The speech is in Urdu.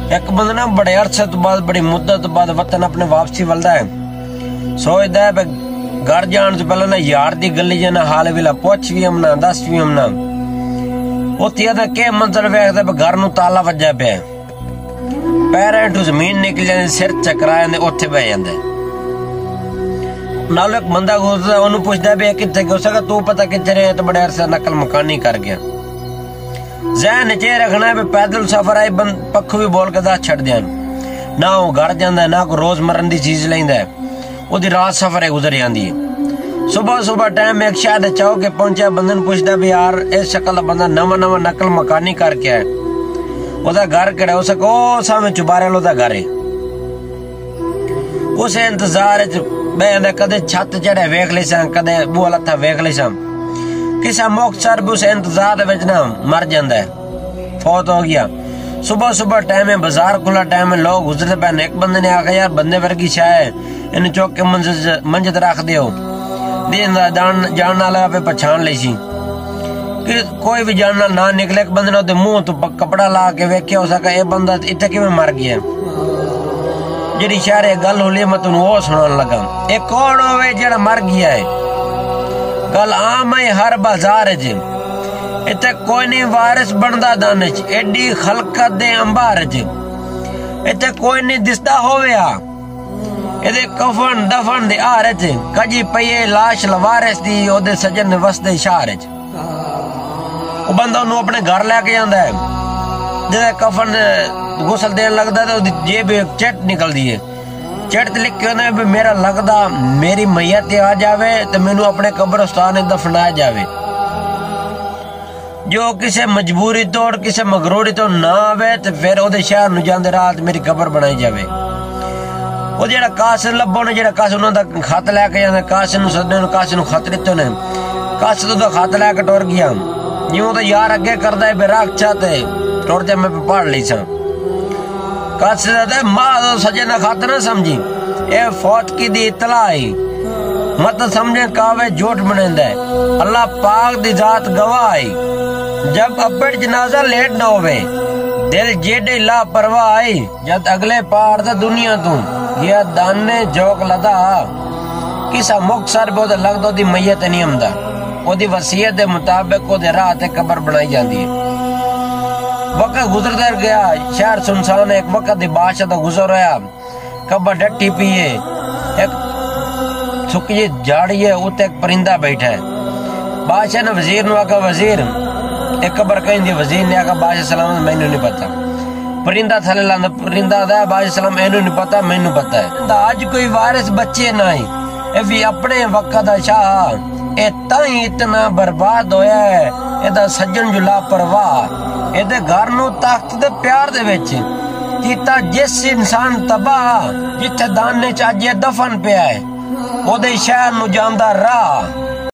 ایک بندہ نا بڑے عرصے تو بعد بڑی مدت تو بعد وطن اپنے واپسی ولدا ہے، سوچدا ہے گھر جان سے پہلے نا یار دی گلی جنا حال ویلا پوچھ بھی ہم نہ دس بھی ہم نہ اوتھی دا کہ منظر ویکھدا ہے گھر نو تالا وجا پیا پیریں تو زمین نکل جاندی سر چکرا جاندے اوتھے بیٹھ جاندا نال ایک بندہ گزردا اونوں پوچھدا ہے کتھے گیا سکا تو پتہ کتھے رہے تو بڑے عرصے نقل مکانی کر گیا ذہن چ رکھنا ہے پیدل سفر آئی پکھو بھی بول کے دس چھڑ دیاں نہ وہ گھر جاندا ہے نہ کوئی روز مرن دی چیز لیندا ہے وہ دی رات سفر ہے گزر جاندی ہے صبح صبح ٹائم ایک شاید چاہو کہ پہنچا بندن پوچھدا بھی یار اس شکل دا بندہ نواں نقل مکانی کر کے ہے او دا گھر کڑا ہو سکو سامنے چبارے لو دا گھر ہے اس انتظار وچ بیٹھا کدے چھت چڑھے ویکھ لیساں کدے بو لتھا ویکھ لیساں کسا مختصر بھی اس انتظار وچ نہ مر جاندا ہے فوت ہو گیا صبح صبح ٹائم ہے بازار کھلا ٹائم ہے لوگ گزرتے پے ایک بندے نے آکھا یار بندے ورگی شے ہے ان چوک کے منجت رکھ دیو دین جان والا پہ پہچان لئی سی کہ کوئی بھی جاننا نہ نکلے ایک بندے نے منہ تو کپڑا لا کے ویکھیا ہو سکا اے بندہ اتنے کیویں مر گیا جڑی شہر گل ہولی میں تنوں وہ سنان لگا اے کون ہوے جڑا مر گیا ہے گل عام ہے ہر بازار وچ اتنے کوئی نہیں وارث بندا دانچ ایڈی خلقت دے انبار وچ اتنے کوئی نہیں دسدا ہویا ایدے کفن دفن دے آر وچ کجی پئیے لاش لوارث دی او دے سجن وسدے شہر وچ او بندہ انہوں اپنے گھر لے کے جاندا ہے جدے کفن غسل دین لگدا تے او جیب چٹ نکل دی ہے چٹ لکھ کے نے میرا لگدا میری میت آ جاوے تے مینوں اپنے قبرستان وچ دفنایا جاوے جو کسے مجبوری توڑ کسے مغروری تو نہ آوے تے پھر او دے شہر نو جاندے رات میری قبر بنائی جاوے وہ جڑا قاصد لبو نے جڑا قاصد انہاں دا خط لے کے جاندا قاصد نو سدنے قاصد نو خط دتے نے قاصد دا خط لے کے ٹر گیا یوں تے یار اگے کردا ہے بے راک چاہتے ٹر جا میں پڑھ لئی سا قاصد دا ماں سجنا خط نہ سمجھی اے فوت کی دی اطلاع ہے مت سمجھے کاوے جھوٹ بنیندا ہے اللہ پاک دی ذات گواہ ہے جب اپڑ جنازہ لیٹ نہ ہوئے دل جیڈے لا پرواہ آئی جد اگلے پار دا دنیا تو گیا دانے جوک لدا کسا مختصر بہت لگ دو دی میت نہیں امدہ او دی وصیت دے مطابق او دے راہ تے قبر بنائی جاندی ہے وقت گزر در گیا شہر سنسان ایک وقت دی بادشاہ دا گزر رہا قبر ڈٹی پیے ایک سکی جاڑی ہے اوتے ایک پرندہ بیٹھا ہے بادشاہ نے وزیر نو آکا وزیر ایک قبر کہیں دی وزیر نے آکا بادشاہ سلام میں نہیں پتا پرندہ تھلے لاندا پرندہ دا بادشاہ سلام میں نہیں پتا میں نہیں پتا ہے آج کوئی وارث بچے نہیں اے بھی اپنے وقت دا شاہ اے تائیں اتنا برباد ہویا ہے اے دا سجن جو لا پرواہ اے دے گھر نو تخت دے پیار دے وچ کیتا جس انسان تباہ جتھے دانے چ اج دفن پیا ہے او دے شہر نو جاندا راہ